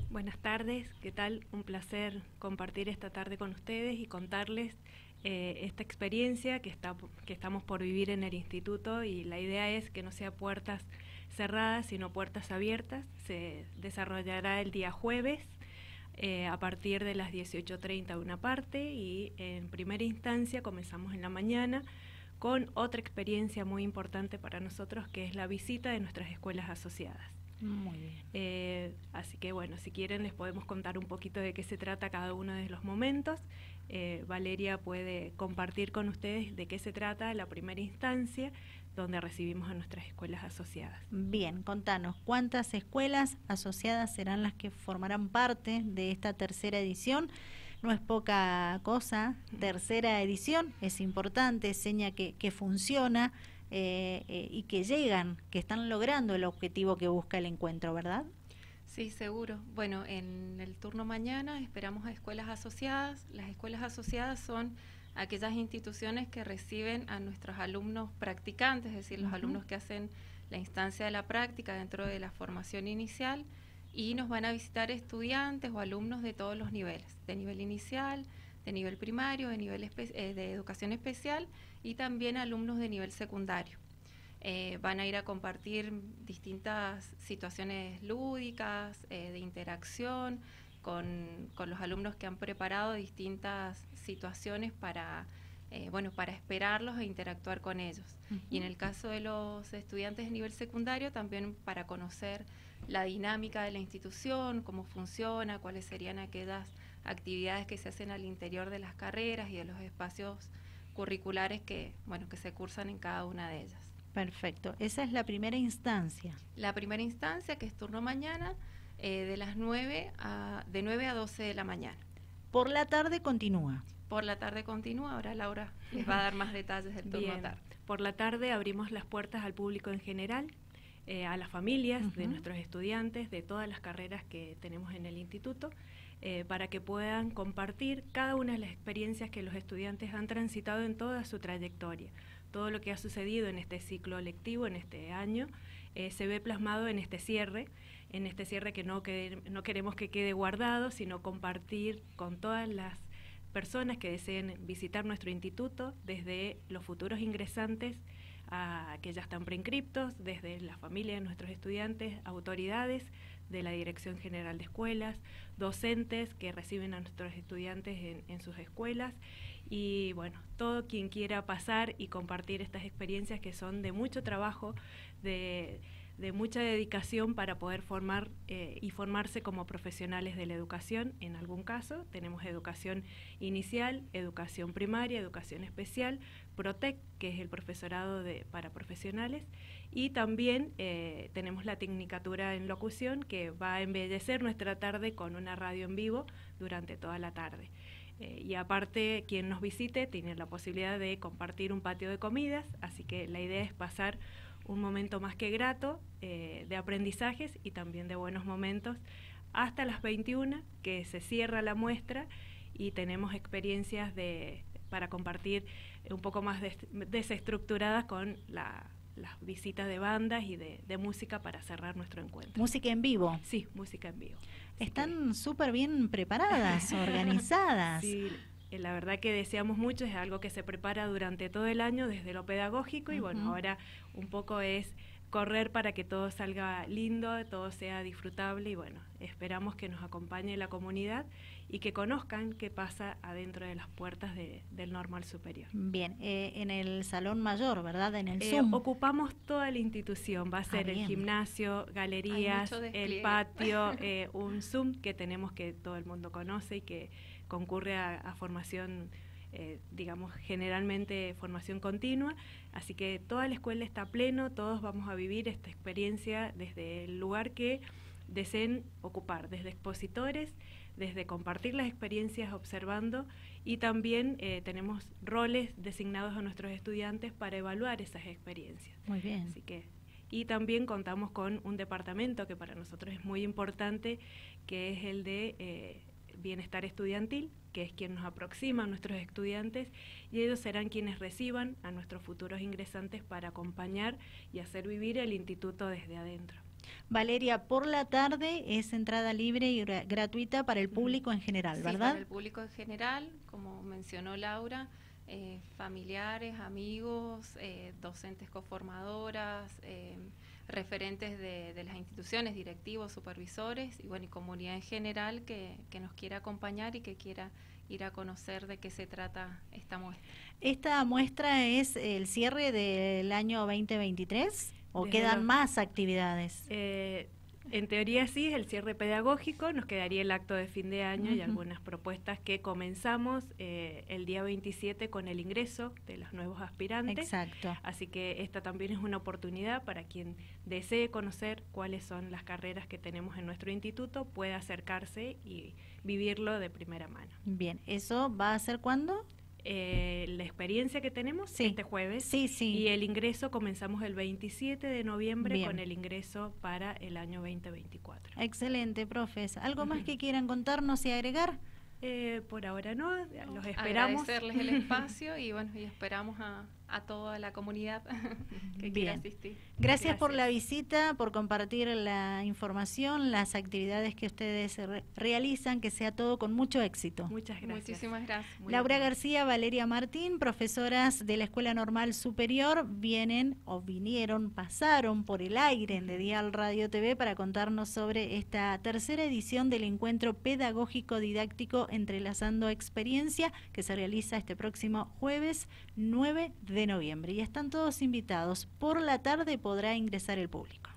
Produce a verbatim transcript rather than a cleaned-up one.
Buenas tardes, ¿qué tal? Un placer compartir esta tarde con ustedes y contarles eh, esta experiencia que, está, que estamos por vivir en el instituto, y la idea es que no sea puertas cerradas, sino puertas abiertas. Se desarrollará el día jueves eh, a partir de las dieciocho treinta de una parte, y en primera instancia comenzamos en la mañana con otra experiencia muy importante para nosotros, que es la visita de nuestras escuelas asociadas. Muy bien. Eh, así que bueno, si quieren les podemos contar un poquito de qué se trata cada uno de los momentos. Eh, Valeria puede compartir con ustedes de qué se trata la primera instancia, donde recibimos a nuestras escuelas asociadas. Bien, contanos, ¿cuántas escuelas asociadas serán las que formarán parte de esta tercera edición? No es poca cosa, tercera edición, es importante, seña que, que funciona eh, eh, y que llegan, que están logrando el objetivo que busca el encuentro, ¿verdad? Sí, seguro. Bueno, en el turno mañana esperamos a escuelas asociadas. Las escuelas asociadas son aquellas instituciones que reciben a nuestros alumnos practicantes, es decir, los uh-huh. alumnos que hacen la instancia de la práctica dentro de la formación inicial, y nos van a visitar estudiantes o alumnos de todos los niveles, de nivel inicial, de nivel primario, de nivel espe- eh, de educación especial, y también alumnos de nivel secundario. Eh, van a ir a compartir distintas situaciones lúdicas, eh, de interacción, con, con los alumnos que han preparado distintas situaciones para, eh, bueno, para esperarlos e interactuar con ellos. Uh-huh. Y en el caso de los estudiantes de nivel secundario, también para conocer la dinámica de la institución, cómo funciona, cuáles serían aquellas actividades que se hacen al interior de las carreras y de los espacios curriculares que, bueno, que se cursan en cada una de ellas. Perfecto, esa es la primera instancia. La primera instancia, que es turno mañana, eh, de las nueve a, de nueve a doce de la mañana. Por la tarde continúa. Por la tarde continúa, ahora Laura les va a dar más detalles del turno Bien. tarde. Por la tarde abrimos las puertas al público en general, eh, a las familias uh-huh. de nuestros estudiantes, de todas las carreras que tenemos en el instituto, eh, para que puedan compartir cada una de las experiencias que los estudiantes han transitado en toda su trayectoria. Todo lo que ha sucedido en este ciclo lectivo, en este año, eh, se ve plasmado en este cierre, en este cierre que no, quede, no queremos que quede guardado, sino compartir con todas las personas que deseen visitar nuestro instituto, desde los futuros ingresantes a que ya están preinscriptos, desde la familia de nuestros estudiantes, autoridades de la Dirección General de Escuelas, docentes que reciben a nuestros estudiantes en, en sus escuelas, y bueno, todo quien quiera pasar y compartir estas experiencias que son de mucho trabajo, de, de mucha dedicación para poder formar eh, y formarse como profesionales de la educación. En algún caso tenemos educación inicial, educación primaria, educación especial, PROTEC, que es el profesorado de, para profesionales, y también eh, tenemos la tecnicatura en locución, que va a embellecer nuestra tarde con una radio en vivo durante toda la tarde. Eh, y aparte, quien nos visite tiene la posibilidad de compartir un patio de comidas, así que la idea es pasar un momento más que grato eh, de aprendizajes y también de buenos momentos hasta las veintiuna, que se cierra la muestra y tenemos experiencias de, para compartir un poco más des, desestructuradas con la, las visitas de bandas y de, de música para cerrar nuestro encuentro. ¿Música en vivo? Sí, música en vivo. Están súper bien preparadas, organizadas. Sí, la verdad que deseamos mucho, es algo que se prepara durante todo el año desde lo pedagógico, uh-huh. y bueno, ahora un poco es correr para que todo salga lindo, todo sea disfrutable, y bueno, esperamos que nos acompañe la comunidad y que conozcan qué pasa adentro de las puertas de, del Normal Superior. Bien, eh, en el Salón Mayor, ¿verdad? En el eh, Zoom. Ocupamos toda la institución, va a ser ah, el gimnasio, galerías, el patio, eh, un Zoom que tenemos, que todo el mundo conoce y que concurre a, a formación, eh, digamos, generalmente formación continua, así que toda la escuela está a pleno, todos vamos a vivir esta experiencia desde el lugar que deseen ocupar, desde expositores, desde compartir las experiencias observando, y también eh, tenemos roles designados a nuestros estudiantes para evaluar esas experiencias. Muy bien. Así que, y también contamos con un departamento que para nosotros es muy importante, que es el de eh, bienestar estudiantil, que es quien nos aproxima a nuestros estudiantes, y ellos serán quienes reciban a nuestros futuros ingresantes para acompañar y hacer vivir el instituto desde adentro. Valeria, por la tarde es entrada libre y gra gratuita para el público en general, sí, ¿verdad? Para el público en general, como mencionó Laura, eh, familiares, amigos, eh, docentes coformadoras, eh, referentes de, de las instituciones, directivos, supervisores y bueno, y comunidad en general que, que nos quiera acompañar y que quiera ir a conocer de qué se trata esta muestra. ¿Esta muestra es el cierre del año veinte veintitrés o Desde quedan los, más actividades? Eh, en teoría sí, es el cierre pedagógico, nos quedaría el acto de fin de año uh-huh. y algunas propuestas que comenzamos eh, el día veintisiete con el ingreso de los nuevos aspirantes. Exacto. Así que esta también es una oportunidad para quien desee conocer cuáles son las carreras que tenemos en nuestro instituto, pueda acercarse y vivirlo de primera mano. Bien, ¿eso va a ser cuándo? Eh, la experiencia que tenemos sí. este jueves sí, sí. y el ingreso comenzamos el veintisiete de noviembre Bien. Con el ingreso para el año veinte veinticuatro. Excelente, profes. ¿Algo más que quieran contarnos y agregar? Eh, por ahora no, los esperamos. Agradecerles el espacio y bueno, y esperamos a, a toda la comunidad que Bien. quiera asistir. Gracias, Gracias por la visita, por compartir la información, las actividades que ustedes re realizan, que sea todo con mucho éxito. Muchas gracias. Muchísimas gracias. Muy Laura bien. García, Valeria Martín, profesoras de la Escuela Normal Superior, vienen o vinieron, pasaron por el aire en De Dial Radio T V para contarnos sobre esta tercera edición del encuentro pedagógico didáctico Entrelazando Experiencia, que se realiza este próximo jueves nueve de noviembre. Y están todos invitados. Por la tarde podrá ingresar el público.